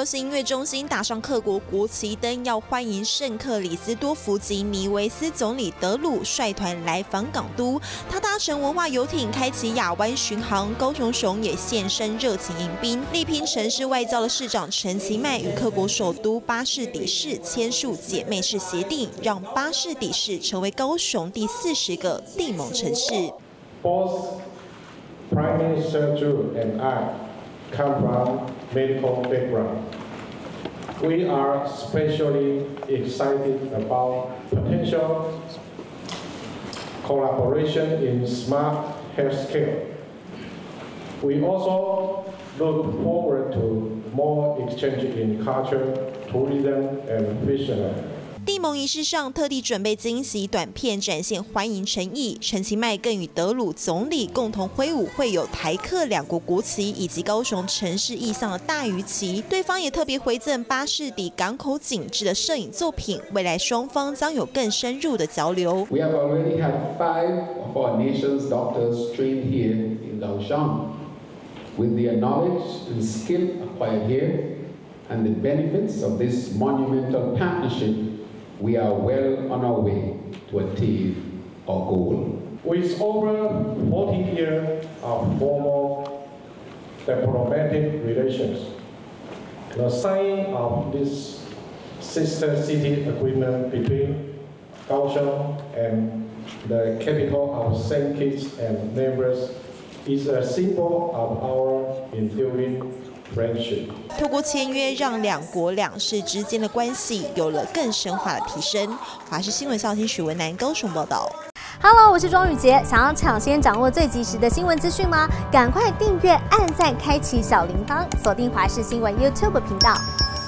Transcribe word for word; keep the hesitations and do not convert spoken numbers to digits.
流行音乐中心打上各国国旗灯，要欢迎圣克里斯多福及尼维斯总理德鲁率团来访港都。他搭乘文化游艇开启亚湾巡航，高雄熊也现身热情迎宾。力拼城市外交的市长陈其迈与各国首都巴士底市签署姐妹市协定，让巴士底市成为高雄第四十个地盟城市。 Both Prime Minister Zhu and I come from medical background. We are especially excited about potential collaboration in smart healthcare. We also look forward to more exchange in culture, tourism, and fishing. 地盟仪式上特地准备惊喜短片，展现欢迎诚意。陈其迈更与德鲁总理共同挥舞会有台客两国国旗以及高雄城市意象的大鱼旗。对方也特别回赠巴士底港口景致的摄影作品，未来双方将有更深入的交流。 We have already had five of our nation's doctors trained here in Kaohsiung. With their knowledge and skill acquired here, and the benefits of this monumental partnership, we are well on our way to achieve our goal. With over forty years of formal diplomatic relations, the signing of this sister city agreement between Kaohsiung and the capital of Saint Kitts and Nevis is a symbol of our enduring friendship. 透过签约，让两国两市之间的关系有了更深化的提升。华视新闻校听许文南高雄报道。 Hello， 我是庄宇杰。想要抢先掌握最及时的新闻资讯吗？赶快订阅、按赞、开启小铃铛，锁定华视新闻 YouTube 频道。